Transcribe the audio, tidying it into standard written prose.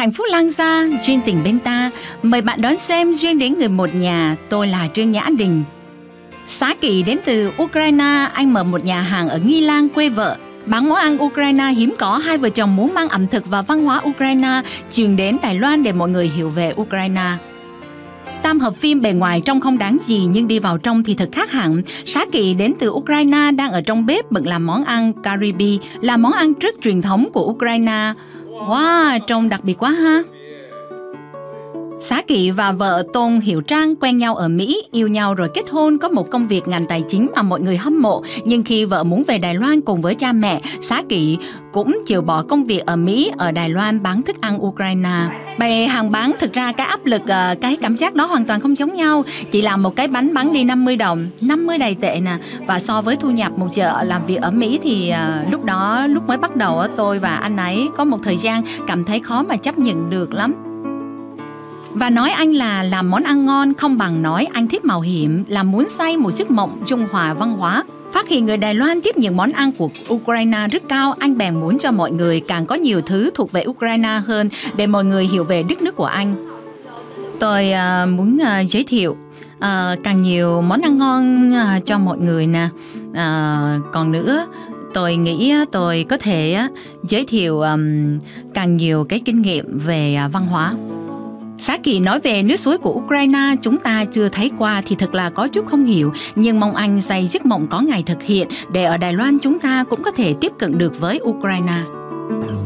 hạnh phúc lan xa, duyên tình bên ta. Mời bạn đón xem Duyên đến người một nhà. Tôi là Trương Nhã Đình. Xá Kỳ đến từ Ukraine, anh mở một nhà hàng ở Nghi Lan quê vợ. Bán món ăn Ukraine hiếm có, hai vợ chồng muốn mang ẩm thực và văn hóa Ukraine truyền đến Đài Loan để mọi người hiểu về Ukraine. Tam hợp phim bề ngoài trông không đáng gì nhưng đi vào trong thì thật khác hẳn. Xá Kỳ đến từ Ukraine đang ở trong bếp bận làm món ăn Karibi, là món ăn rất truyền thống của Ukraine. Wow, trông đặc biệt quá ha. Xá Kỳ và vợ Tôn Hiểu Trang quen nhau ở Mỹ, yêu nhau rồi kết hôn, có một công việc ngành tài chính mà mọi người hâm mộ. Nhưng khi vợ muốn về Đài Loan cùng với cha mẹ, Xá Kỳ cũng chịu bỏ công việc ở Mỹ, ở Đài Loan bán thức ăn Ukraine. Bày hàng bán, thực ra cái áp lực, cái cảm giác đó hoàn toàn không giống nhau. Chỉ làm một cái bánh bán đi 50 đồng, 50 Đài tệ nè. Và so với thu nhập một chợ làm việc ở Mỹ thì lúc mới bắt đầu tôi và anh ấy có một thời gian cảm thấy khó mà chấp nhận được lắm. Và nói anh là làm món ăn ngon không bằng nói anh thích mạo hiểm, là muốn xây một giấc mộng trung hòa văn hóa. Phát hiện người Đài Loan tiếp nhận món ăn của Ukraine rất cao, anh bèn muốn cho mọi người càng có nhiều thứ thuộc về Ukraine hơn để mọi người hiểu về đất nước của anh. Tôi muốn giới thiệu càng nhiều món ăn ngon cho mọi người nè. Còn nữa, tôi nghĩ tôi có thể giới thiệu càng nhiều cái kinh nghiệm về văn hóa. Xá Kỳ nói về nước suối của Ukraine chúng ta chưa thấy qua thì thật là có chút không hiểu, nhưng mong anh xây giấc mộng có ngày thực hiện để ở Đài Loan chúng ta cũng có thể tiếp cận được với Ukraine.